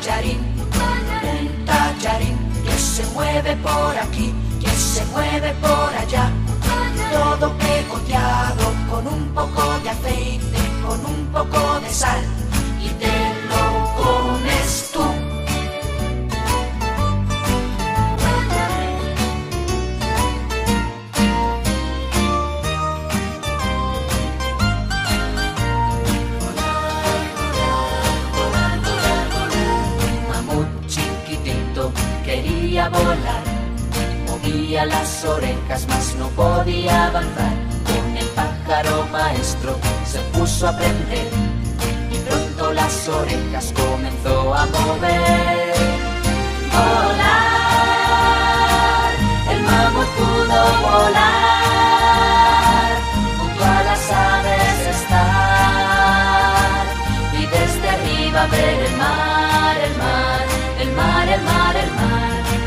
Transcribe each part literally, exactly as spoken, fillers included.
tallarín, un tallarín que se mueve por aquí, que se mueve por allá, todo pegoteado con un poco de aceite, con un poco de sal, y te lo comes tú. Quería volar, movía las orejas, mas no podía avanzar. Con el pájaro maestro se puso a aprender y pronto las orejas comenzó a mover. Volar, el mamut pudo volar, junto a las aves estar y desde arriba ver el mar, el mar, el mar, el mar, el mar.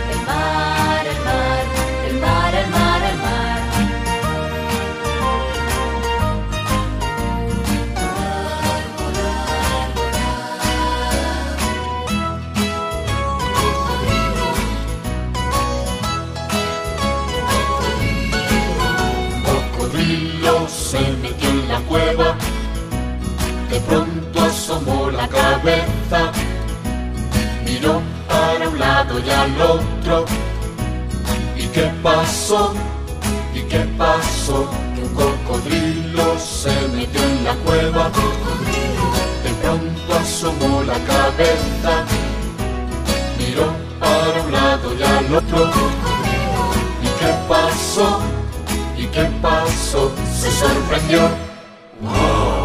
Se metió en la cueva, de pronto asomó la cabeza, miró para un lado y al otro. ¿Y qué pasó? ¿Y qué pasó? Que un cocodrilo se metió en la cueva, de pronto asomó la cabeza, miró para un lado y al otro. ¿Y qué pasó? ¿Y qué pasó? Se sorprendió. ¡Wow!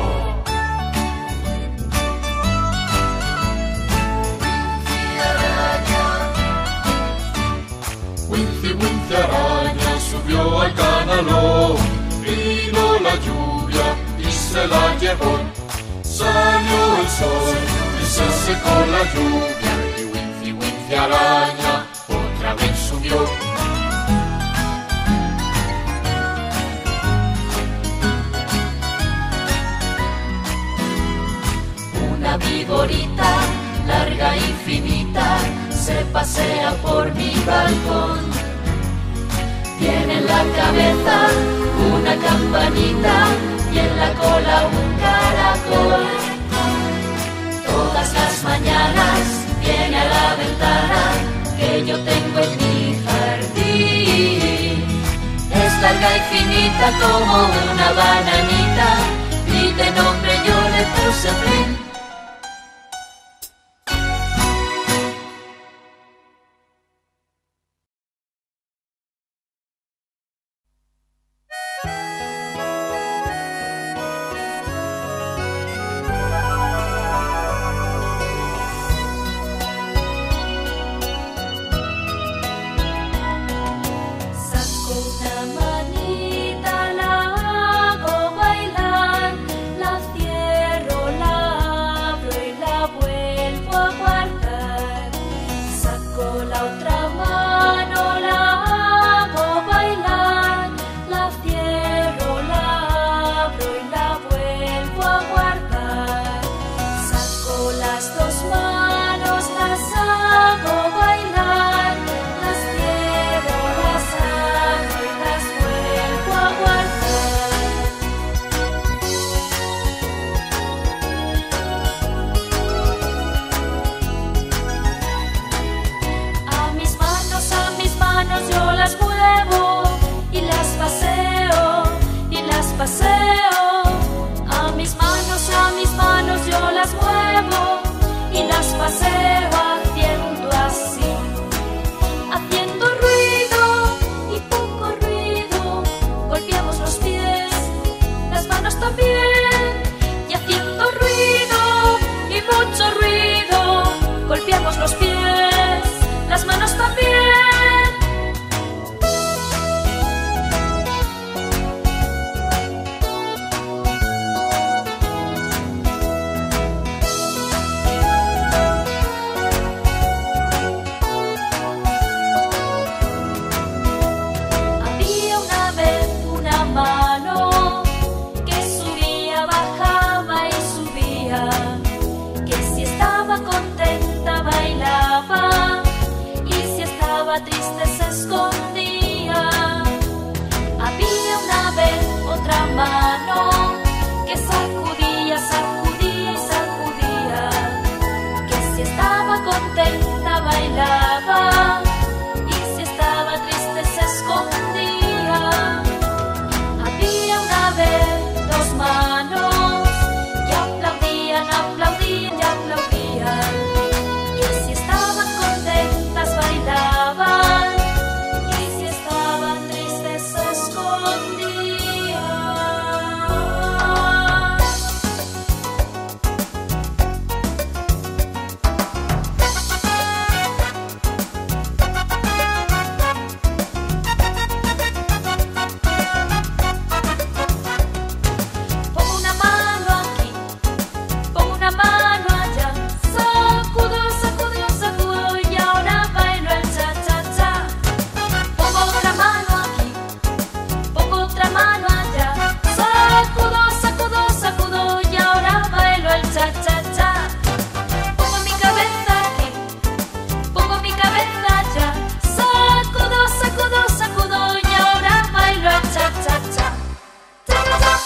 Wincy, Wincy araña subió al canalón, vino la lluvia y se la llevó. Salió el sol y se secó la lluvia y Wincy, Wincy araña otra vez subió. Una viborita larga y finita se pasea por mi balcón. Tiene en la cabeza una campanita y en la cola un caracol. Todas las mañanas viene a la ventana que yo tengo en mi jardín. Es larga y finita como una bananita y de nombre yo le puse Flynn. La cierro, la estaba triste se escondía. Había una vez otra mano que sacudía, sacudía y sacudía, que si estaba contenta bailaba y si estaba triste se escondía. Había una vez dos manos que aplaudían, aplaudían y aplaudían, que si estaban contentas bailaban y si estaban tristes se escondían. Pongo una mano aquí, pongo una mano allá, sacudo, sacudo, sacudo y ahora bailo el cha-cha-cha. Pongo otra mano aquí, pongo otra mano allá, sacudo, sacudo, sacudo y ahora bailo el cha-cha-cha. Pongo mi cabeza aquí, pongo mi cabeza allá, sacudo, sacudo, sacudo y ahora bailo el cha-cha-cha. Cha-cha-cha.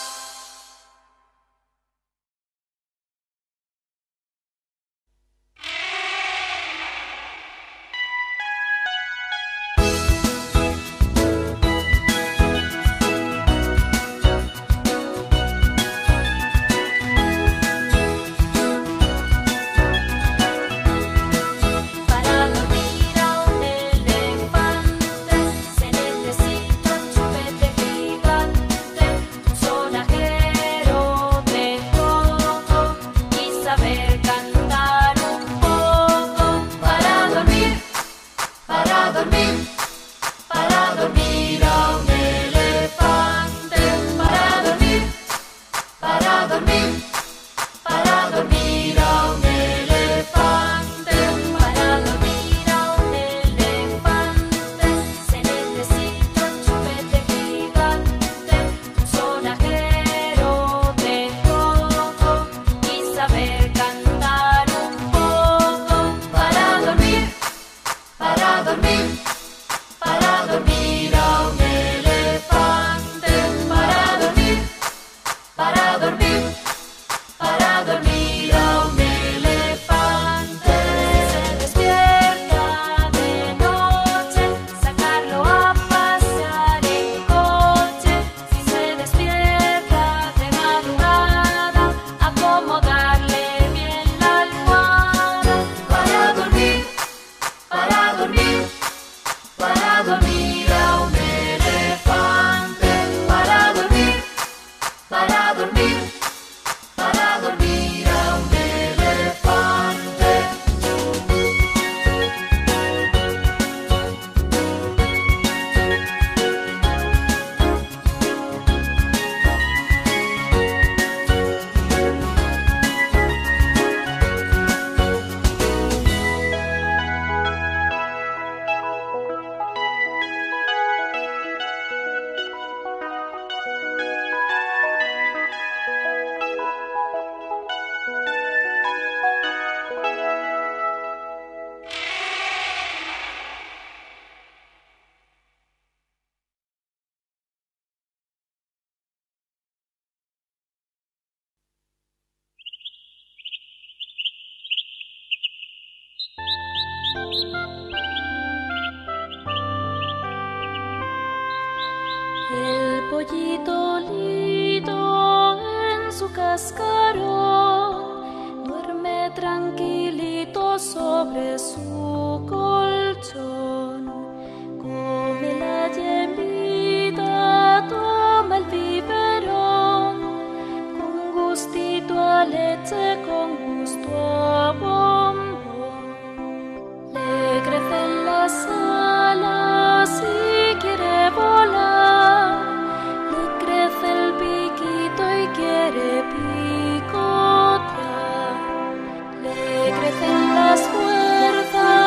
Para dormir a un elefante se necesita un chupete gigante, un sonajero de coco y saber cantar un poco. Para dormir, para dormir, para dormir a un elefante. Para dormir, para dormir, para dormir a un elefante. Para dormir a un elefante se necesita un chupete gigante, un sonajero de coco y saber cantar un poco. Para dormir, para dormir, para dormir a un elefante. Para dormir, para dormir, para dormir a un elefante. Se despierta de noche, sacarlo a pasear en coche. Si se despierta de madrugada, acomodarle bien la almohada. Para dormir, para dormir, para dormir a un elefante. Para dormir, para dormir, para dormir a un elefante. El pollito lindo en su cascarón duerme tranquilito sobre su colchón. Come la yemita, toma el biberón, con gustito a leche, con gusto a bombón. Le crecen las alas y quiere volar, le crece el piquito y quiere picotear, le crecen las fuerzas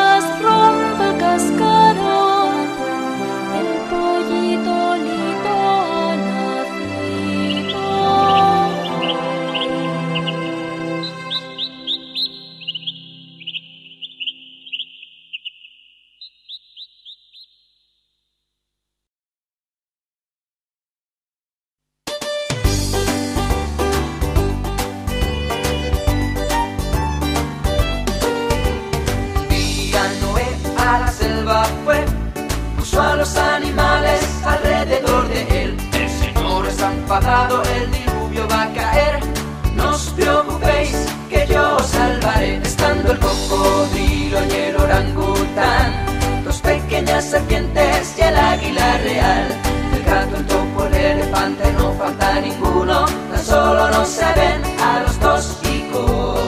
fue, puso a los animales alrededor de él. El Señor está enfadado, el diluvio va a caer. No os preocupéis, que yo os salvaré. Estando el cocodrilo y el orangután, dos pequeñas serpientes y el águila real, el gato, el topo, el elefante, no falta ninguno, tan solo no se ven a los dos hijos.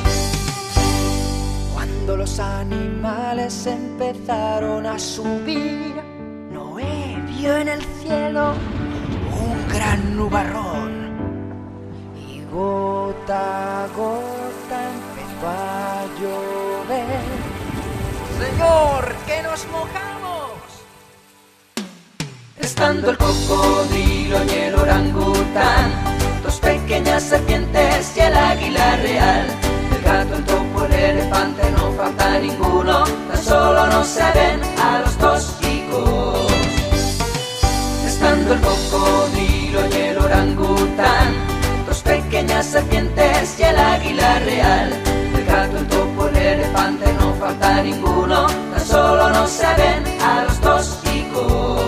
Cuando los animales empezaron a subir, Noé vio en el cielo un gran nubarrón. Gota a gota empezó a llover. Señor, que nos mojamos. Estando el cocodrilo y el orangután, dos pequeñas serpientes y el águila real, el gato, el topo, el elefante, no falta ninguno, tan solo no se ven a los dos hijos. Estando el cocodrilo y el orangután, dos pequeñas serpientes y el águila real, el gato, el topo, el elefante, no falta ninguno, tan solo no se ven a los dos hijos.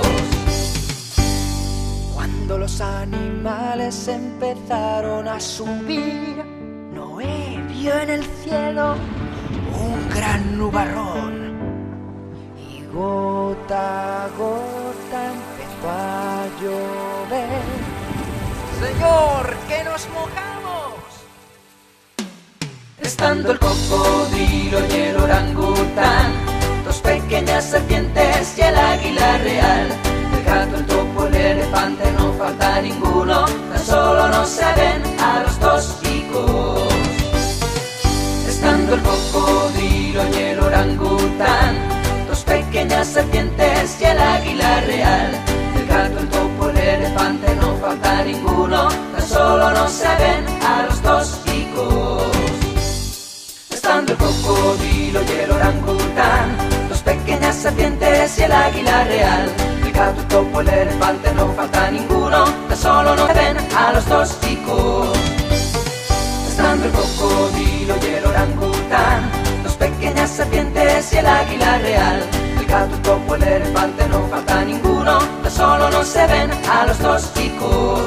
Cuando los animales empezaron a subir, Noé vio en el cielo un gran nubarrón. Y gota a gota empezó a llover. Señor, que nos mojamos. Estando el cocodrilo y el orangután, dos pequeñas serpientes y el águila real, el gato, el topo, el elefante, no falta ninguno, tan solo no se ven a los dos hijos. Estando el cocodrilo y el orangután, dos pequeñas serpientes y el águila real, el gato, el topo, el elefante, no falta ninguno, tan solo no se ven a los dos hijos. Estando el cocodrilo y el orangután, dos pequeñas serpientes y el águila real, el gato, el topo, el elefante, no falta ninguno, tan solo no se ven a los dos hijos. Estando el cocodrilo y el orangután, dos pequeñas serpientes y el águila real, el gato, el topo, el elefante, no falta ninguno, tan solo no se ven a los dos hijos.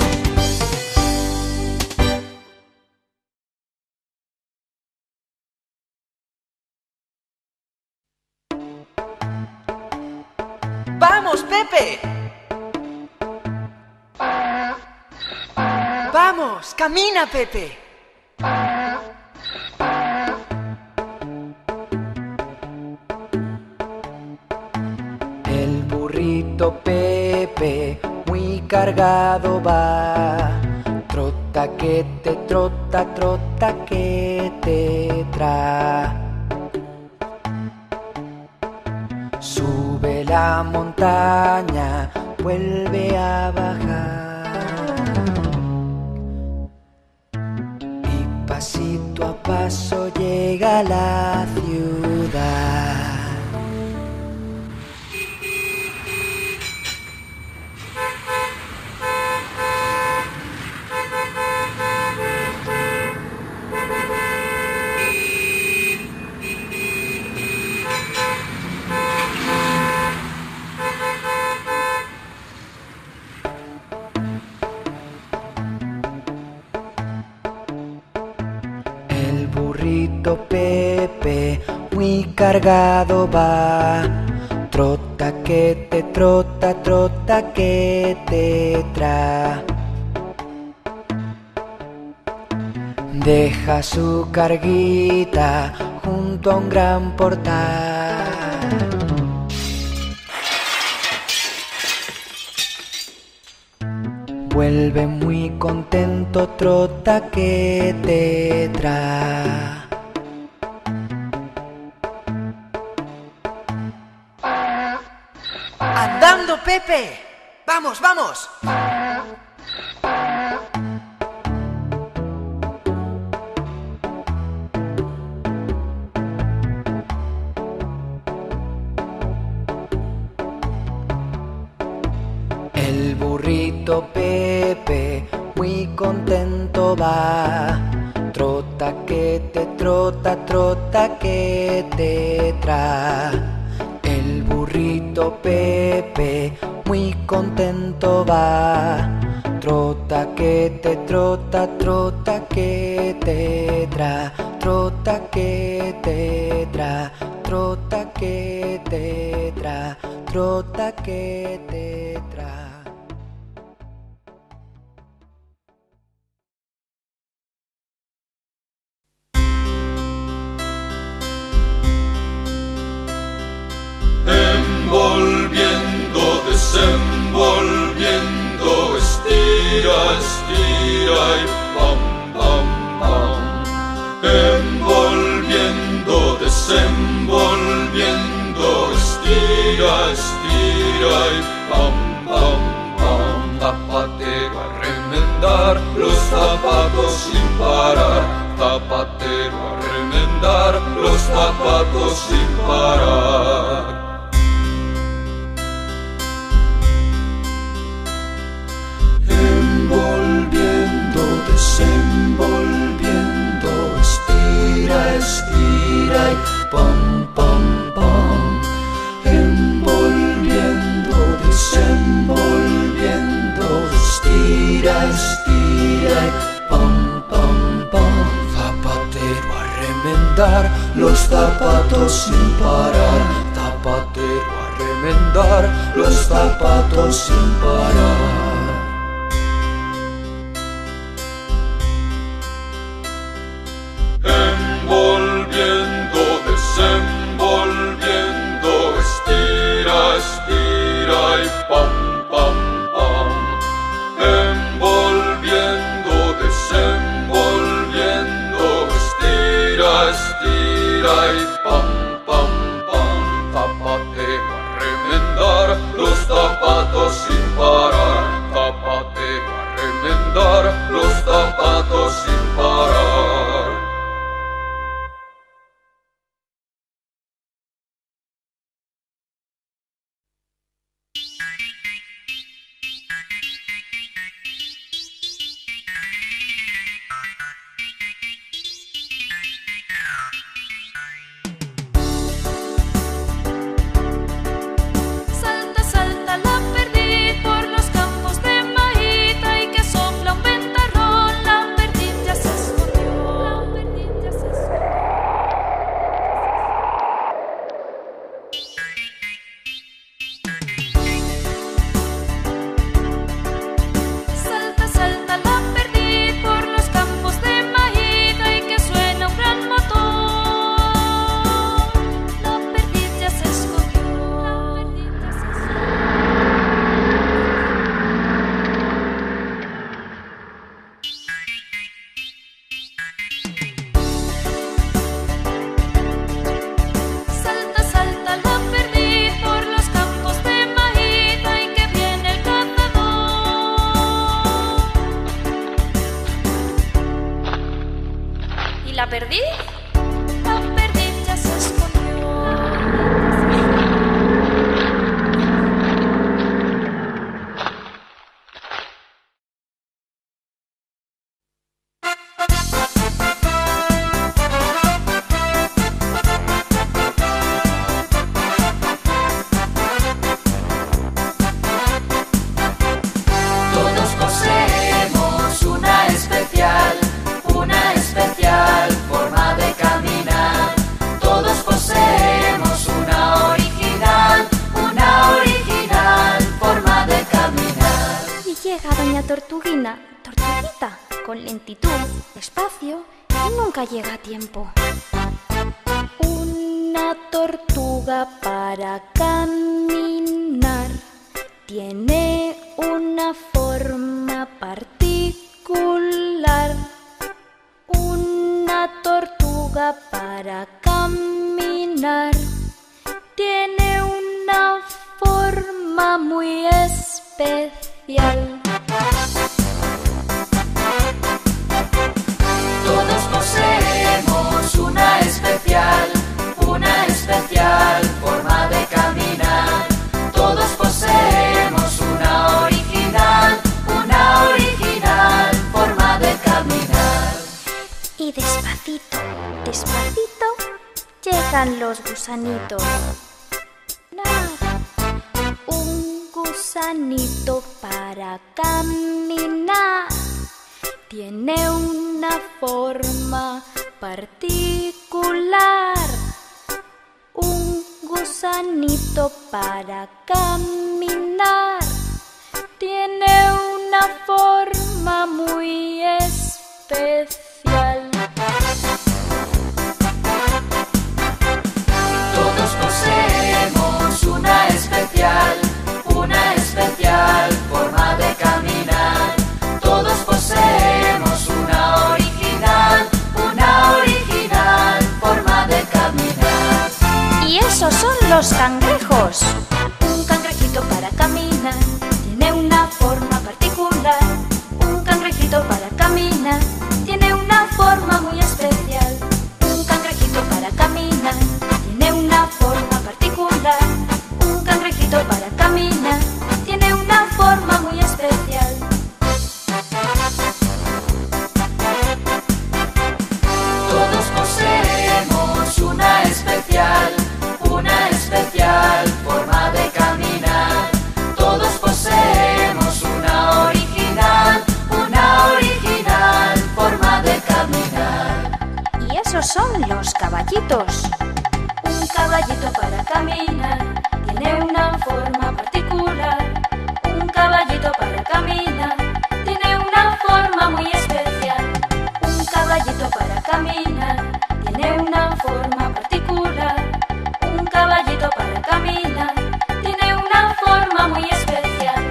¡Vamos, Pepe! ¡Vamos, camina, Pepe! El burrito Pepe muy cargado va, trota que te trota, trota que te trae. Sube la montaña, vuelve a bajar, y pasito a paso llega a la ciudad. Pepe muy cargado va, trota que te trota, trota que te trae. Deja su carguita junto a un gran portal. Vuelve muy contento, trota que te trae. ¡Andando, Pepe! ¡Vamos, vamos! El burrito Pepe muy contento va, trota que te trota, trota que te trae. El burrito burrito Pepe muy contento va. Trota que te trota, trota que te tra, trota que te tra, trota que te tra, trota que te tra. Envolviendo, desenvolviendo, estira, estira y pam, pam, pam. Envolviendo, desenvolviendo, estira, estira y pam, pam, pam. Zapatero a remendar los zapatos sin parar. Zapatero a remendar los zapatos sin parar. Envolviendo, desenvolviendo, estira, estira y pam, pam, pam. Envolviendo, desenvolviendo, estira, estira y pam, pam, pam. Zapatero a remendar los zapatos sin parar. Zapatero a remendar los zapatos sin parar. Envolviendo, desenvolviendo, estira, estira y pam, pam, pam. Envolviendo, desenvolviendo, estira, estira y pam, pam, pam. Zapatero a remendar los zapatos sin parar. Zapatero a remendar los zapatos sin parar. Salta, salta, la perdí por los campos de maíz, y que sopla un ventarrón, la perdiz ya se escondió. La perdiz ya se escondió. Salta, salta, la perdí por los campos de maíz, y que suena un gran motor. La perdiz ya se escondió. La perdiz ya se escondió. Salta, salta, la perdí por los campos de maíz, y que viene el cazador. ¿Y la perdí? La perdiz ya se escondió. Todos poseemos una especial, una especial forma de caminar. Todos poseemos una original, una original forma de caminar. Y llega doña Tortuguina, Tortuguita, con lentitud, despacio y nunca llega a tiempo. Una tortuga para caminar tiene una forma particular. Una tortuga para caminar tiene una forma muy especial. Todos poseemos una especial, una especial forma de caminar. Todos poseemos una original, una original forma de caminar. Y despacito, despacito llegan los gusanitos. Un gusanito para caminar tiene una forma particular. Un gusanito para caminar tiene una forma muy especial. Todos poseemos una especial, una especial forma de caminar. Todos poseemos una original, una original forma de caminar. Y esos son los cangrejos. Un cangrejito para caminar tiene una forma particular. Un cangrejito para caminar tiene una forma muy especial. Un cangrejito para caminar tiene una forma particular. Un cangrejito para caminar tiene una forma muy especial. Todos poseemos una especial, una especial forma de caminar. Todos poseemos una original, una original forma de caminar. Y esos son los caballitos. Un caballito para caminar tiene una forma particular. Un caballito para caminar tiene una forma muy especial. Un caballito para caminar tiene una forma particular. Un caballito para caminar tiene una forma muy especial.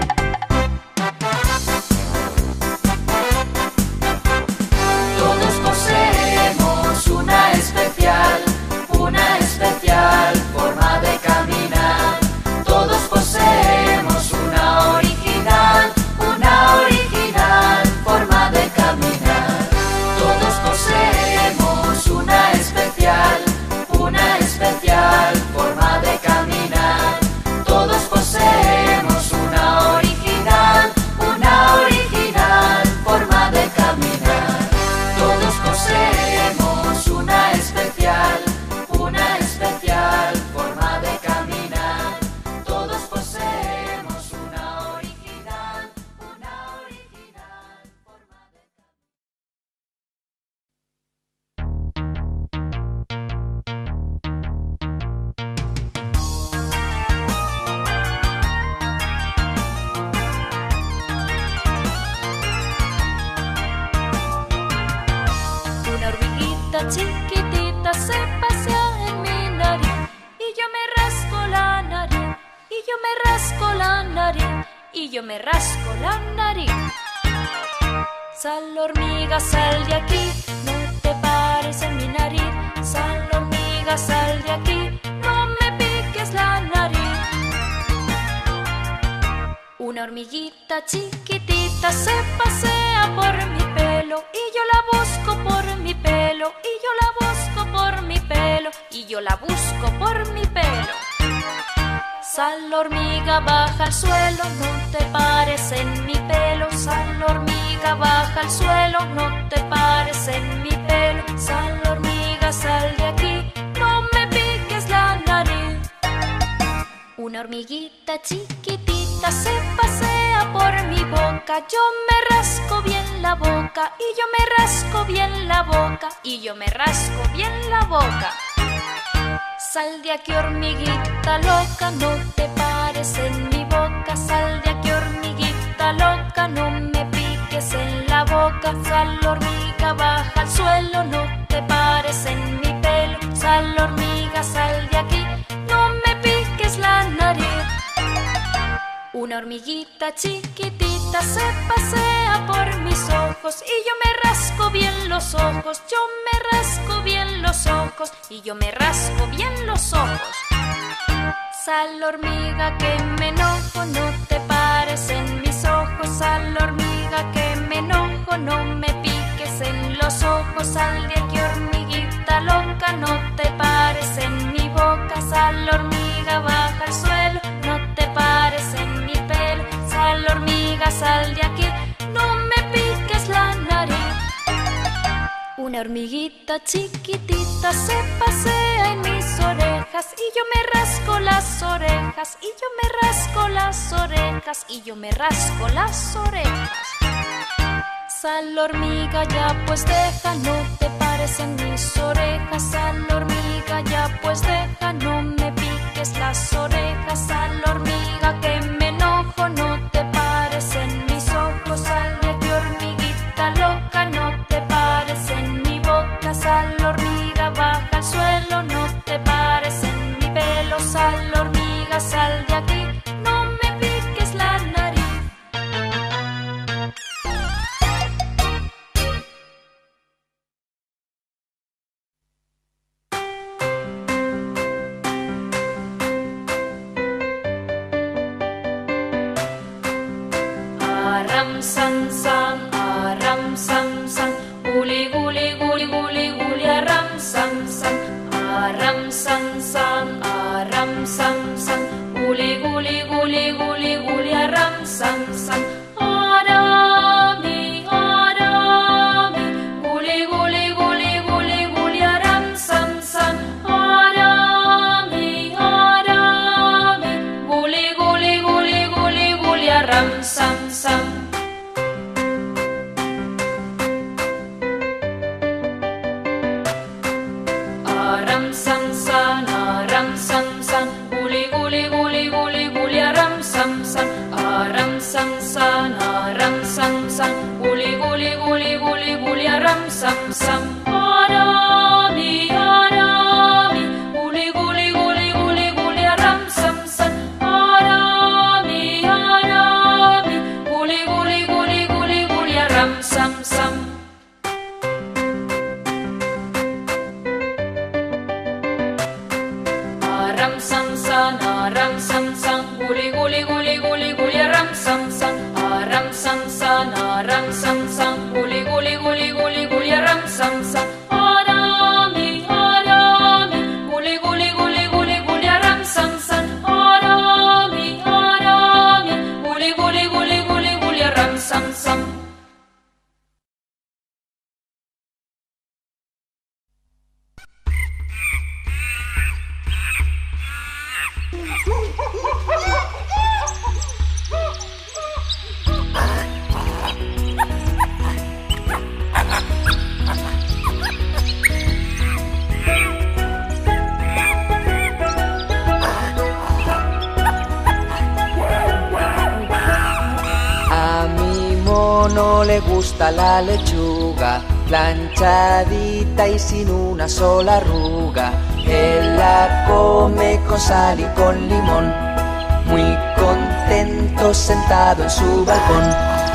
Todos poseemos una especial, una especial forma de caminar. Todos poseemos una original, una original forma de caminar. Todos poseemos una especial, una especial forma de caminar. Todos poseemos una original, una original forma de caminar. Todos poseemos una especial, una especial forma de caminar. Todos poseemos una original, una original forma de Una hormiguita chiquitita se pasea en mi nariz y yo me rasco la nariz, y yo me rasco la nariz, y yo me rasco la nariz. Sal hormiga, sal de aquí, no te pares en mi nariz. Sal hormiga, sal de aquí, no me piques la nariz. Una hormiguita chiquitita se pasea por mi pelo y yo la busco por mi pelo, y yo la busco por mi pelo, y yo la busco por mi pelo. Sal hormiga, baja al suelo, no te pares en mi pelo. Sal hormiga, baja al suelo, no te pares en mi pelo. Sal hormiga, sal de aquí, no me piques la nariz. Una hormiguita chiquitita se pasea por mi boca. Yo me rasco bien la boca, y yo me rasco bien la boca, y yo me rasco bien la boca. Sal de aquí, hormiguita loca, no te pares en mi boca. Sal de aquí, hormiguita loca, no me piques en la boca. Sal hormiga, baja al suelo, no te pares en mi pelo. Sal hormiga, sal de aquí, no me piques la nariz. Una hormiguita chiquitita se pasea por mis ojos y yo me rasco bien los ojos. Yo me rasco bien los ojos y yo me rasco bien los ojos. Sal hormiga que me enojo, no te pares en mis ojos. Sal hormiga que me enojo, no me piques en los ojos. Sal de aquí, hormiguita loca, no te pares en mi boca. Sal hormiga, baja al suelo, no te pares en mi pelo. Sal hormiga, sal de aquí, no me piques la nariz. Una hormiguita chiquitita se pasea en mis orejas orejas y yo me rasco las orejas y yo me rasco las orejas y yo me rasco las orejas. Sal hormiga ya pues deja, no te pares en mis orejas. Sal hormiga ya pues deja, no me piques las orejas. Sal hormiga que me enojo, no te pares en mis ojos. Sal de aquí hormiguita loca, no te pares en mi boca. Sal hormiga baja al suelo, no te pares en mi pelo. Sal hormiga, sal de aquí, no me piques la nariz. Aram san san, aram san san, guli guli guli guli guli, aram san san, aram san san, aram san san, guli guli guli guli guli, aram san san. Arami, arami, guli guli guli guli guli, aram san san. Arami, arami, guli guli guli guli guli, aram san san. Aram san san, aram san san, guli guli guli guli guli, aram san san. Aram san san, aram san san, guli guli guli guli guli, aram san san. Arami, arami, guli guli guli guli guli, aram san san. Arami, arami, guli guli guli guli guli, aram san san. Aram san san, aram san san, guli guli guli guli guli, aram san san. Aram san san, aram san san, guli guli guli guli guli, aram san san. Arami, arami, guli guli guli guli guli, aram san san. Arami, arami, guli guli guli guli guli, aram san san. A mi mono le gusta la lechuga, planchadita y sin una sola arruga. Él la come con sal y con limón, muy contento sentado en su balcón.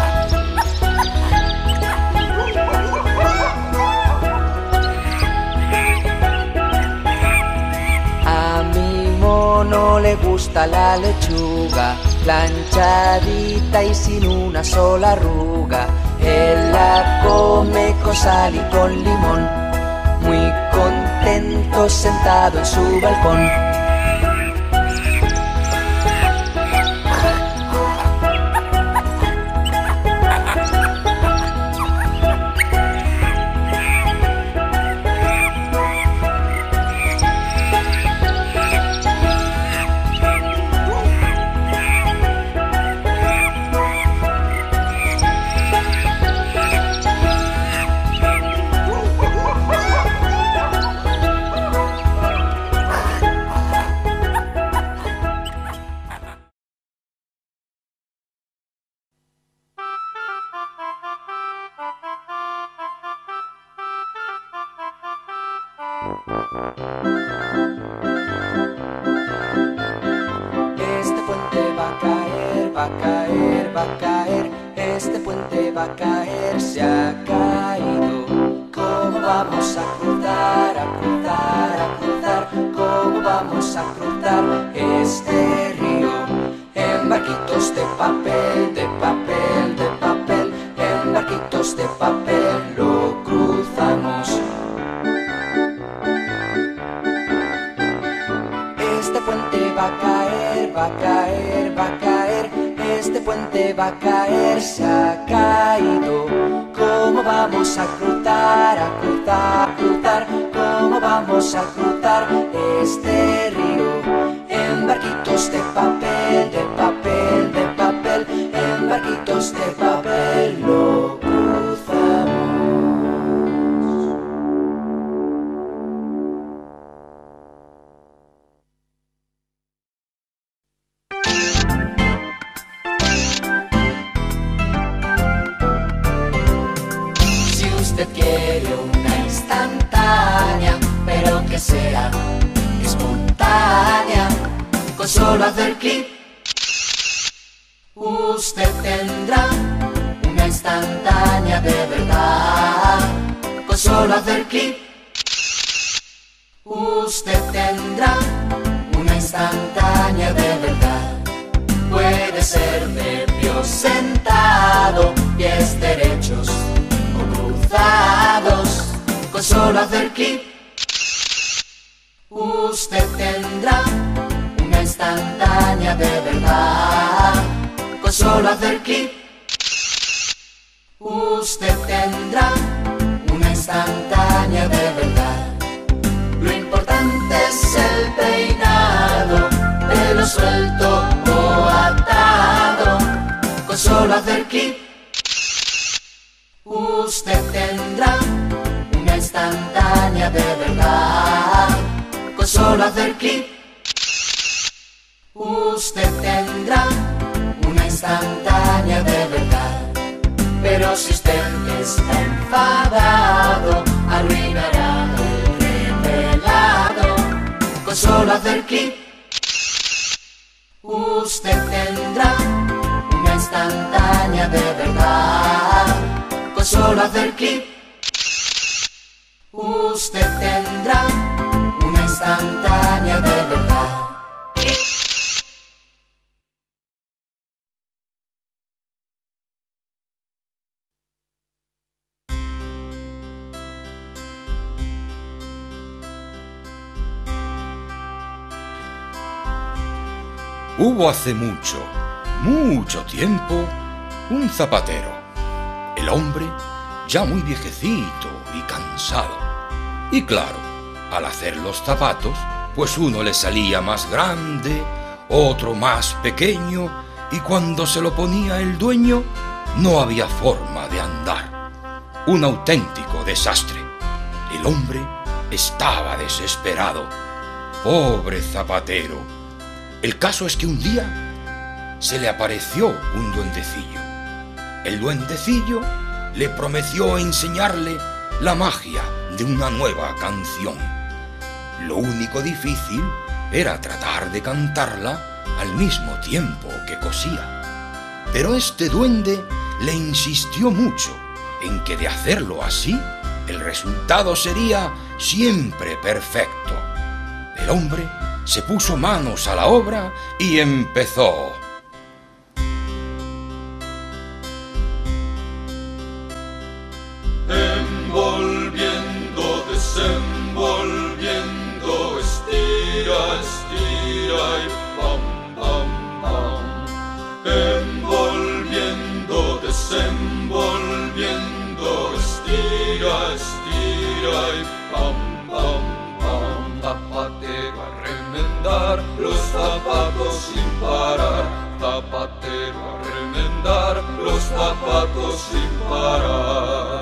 A mi mono le gusta la lechuga, planchadita y sin una sola arruga. Él la come con sal y con limón, muy contento sentado en su balcón. Este puente va a caer, va a caer, va a caer. Este puente va a caer, se ha caído. ¿Cómo vamos a cruzar, a cruzar, a cruzar? ¿Cómo vamos a cruzar este río? En barquitos de papel, de papel, de papel. En barquitos de papel lo cruzamos. Este puente va a caer, va a caer, va a caer. Este puente va a caer, se ha caído. ¿Cómo vamos a cruzar, a cruzar, a cruzar? ¿Cómo vamos a cruzar este río? será espontánea. Con solo hacer clic, usted tendrá una instantánea de verdad. Con solo hacer clic, usted tendrá una instantánea de verdad. Puede ser de pie sentado, pies derechos o cruzados. Con solo hacer clic, usted tendrá una instantánea de verdad. Con solo hacer clic, usted tendrá una instantánea de verdad. Lo importante es el peinado, pelo suelto o atado. Con solo hacer clic, usted tendrá una instantánea de verdad. Con solo hacer clic, usted tendrá una instantánea de verdad. Pero si usted está enfadado, arruinará el revelado. Con solo hacer clic, usted tendrá una instantánea de verdad. Con solo hacer clic, usted tendrá una instantánea de verdad. Hubo hace mucho, mucho tiempo, un zapatero. El hombre ya muy viejecito y cansado. Y claro, al hacer los zapatos, pues uno le salía más grande, otro más pequeño, y cuando se lo ponía el dueño, no había forma de andar. Un auténtico desastre. El hombre estaba desesperado. Pobre zapatero. El caso es que un día se le apareció un duendecillo. El duendecillo le prometió enseñarle la magia de una nueva canción. Lo único difícil era tratar de cantarla al mismo tiempo que cosía. Pero este duende le insistió mucho en que de hacerlo así, el resultado sería siempre perfecto. El hombre se puso manos a la obra y empezó. Envolviendo, desenvolviendo, estira, estira y pam, pam, pam. Envolviendo, desenvolviendo, estira, estira y pam, pam, pam. Zapatero a remendar los zapatos sin parar. Zapatero a remendar los zapatos sin parar.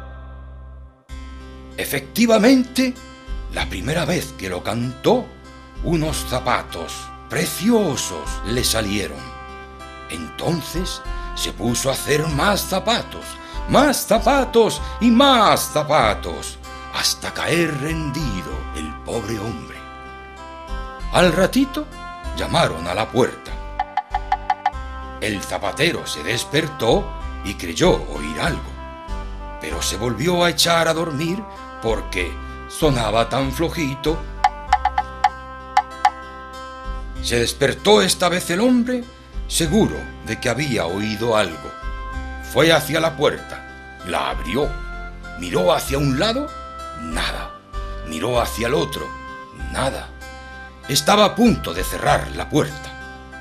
Efectivamente, la primera vez que lo cantó, unos zapatos preciosos le salieron. Entonces se puso a hacer más zapatos, más zapatos y más zapatos, hasta caer rendido el pobre hombre. Al ratito llamaron a la puerta. El zapatero se despertó y creyó oír algo, pero se volvió a echar a dormir porque sonaba tan flojito. Se despertó esta vez el hombre, seguro de que había oído algo. Fue hacia la puerta, la abrió, miró hacia un lado, nada. Miró hacia el otro, nada. Estaba a punto de cerrar la puerta.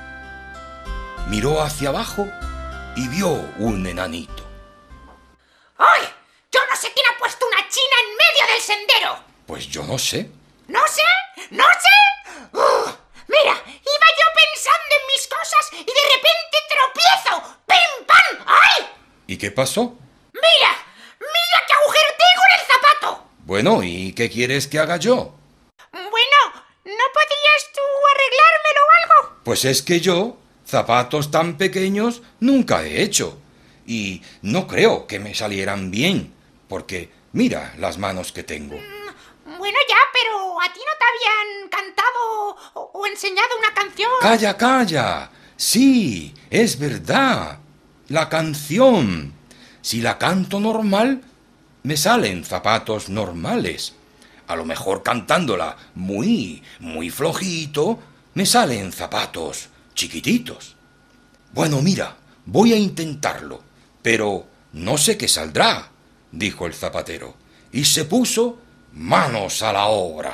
Miró hacia abajo y vio un enanito. ¡Ay! Yo no sé quién ha puesto una china en medio del sendero. Pues yo no sé. ¿No sé? ¿No sé? Uh, mira, iba yo pensando en mis cosas y de repente tropiezo. ¡Pim, pam! ¡Ay! ¿Y qué pasó? ¡Mira! ¡Mira qué agujero tengo en el zapato! Bueno, ¿y qué quieres que haga yo? Bueno, ¿no podrías tú arreglármelo o algo? Pues es que yo zapatos tan pequeños nunca he hecho. Y no creo que me salieran bien, porque mira las manos que tengo. Bueno, ya, pero a ti no te habían cantado o, o enseñado una canción? ¡Calla, calla! Sí, es verdad. La canción. Si la canto normal, me salen zapatos normales. A lo mejor cantándola muy, muy flojito, me salen zapatos chiquititos. Bueno, mira, voy a intentarlo, pero no sé qué saldrá, dijo el zapatero, y se puso manos a la obra.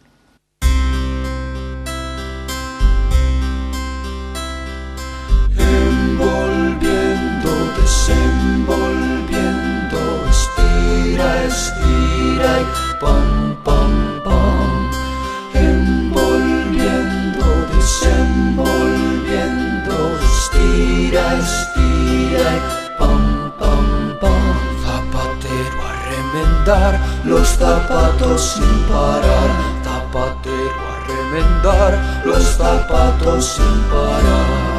Envolviendo, desenvolviendo, estira, estira y pam, pam, pam. Envolviendo, desenvolviendo, estira, estira y pam, pam, pam. Zapatero a remendar los zapatos sin parar. Zapatero a remendar los zapatos sin parar.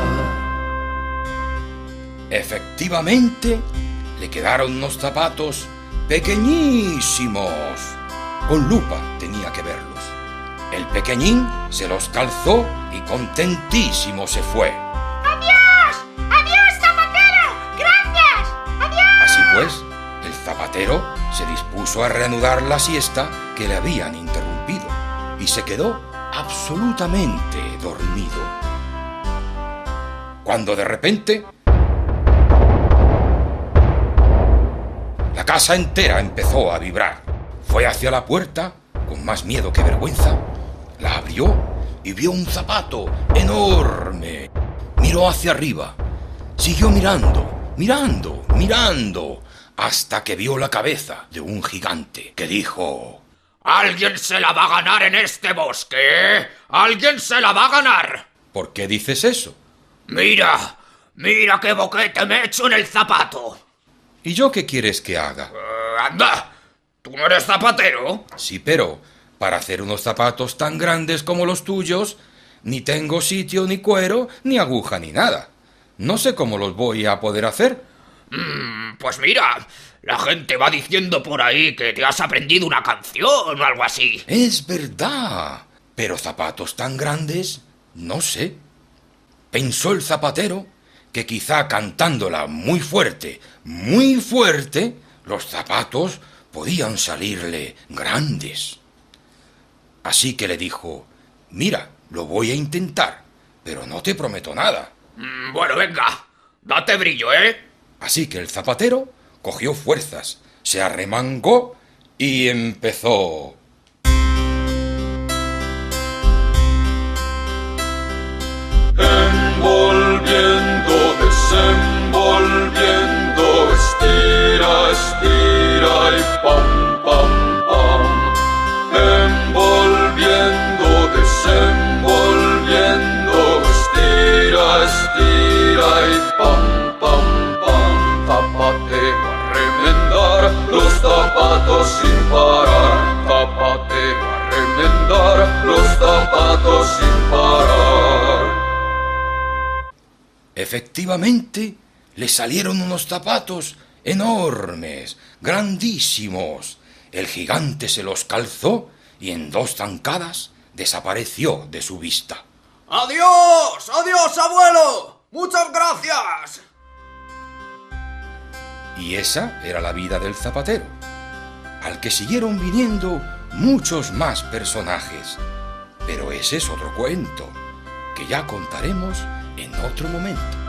Efectivamente, le quedaron unos zapatos pequeñísimos. Con lupa tenía que verlos. El pequeñín se los calzó y contentísimo se fue. ¡Adiós! ¡Adiós, zapatero! ¡Gracias! ¡Adiós! Así pues, el zapatero se dispuso a reanudar la siesta que le habían interrumpido y se quedó absolutamente dormido. Cuando de repente la casa entera empezó a vibrar. Fue hacia la puerta, con más miedo que vergüenza, la abrió y vio un zapato enorme. Miró hacia arriba, siguió mirando, mirando, mirando, hasta que vio la cabeza de un gigante que dijo: ¿Alguien se la va a ganar en este bosque? ¿Alguien se la va a ganar? ¿Por qué dices eso? Mira, mira qué boquete me he hecho en el zapato. ¿Y yo qué quieres que haga? Uh, anda, ¿tú no eres zapatero? Sí, pero para hacer unos zapatos tan grandes como los tuyos, ni tengo sitio, ni cuero, ni aguja, ni nada. No sé cómo los voy a poder hacer. Mm, pues mira, la gente va diciendo por ahí que te has aprendido una canción o algo así. Es verdad, pero zapatos tan grandes, no sé. Pensó el zapatero que quizá cantándola muy fuerte, muy fuerte, los zapatos podían salirle grandes. Así que le dijo: mira, lo voy a intentar, pero no te prometo nada. Mm, bueno, venga, date brillo, ¿eh? Así que el zapatero cogió fuerzas, se arremangó y empezó. Envolviendo, desenvolviendo, estira, estira y pam, pam, pam. Envolviendo, desenvolviendo, estira, estira y pam, pam, pam. Zapatero a remendar los zapatos sin parar. Zapatero a remendar los zapatos sin parar. Efectivamente, le salieron unos zapatos enormes, grandísimos. El gigante se los calzó y en dos zancadas desapareció de su vista. ¡Adiós! ¡Adiós, abuelo! ¡Muchas gracias! Y esa era la vida del zapatero, al que siguieron viniendo muchos más personajes. Pero ese es otro cuento, que ya contaremos en otro momento.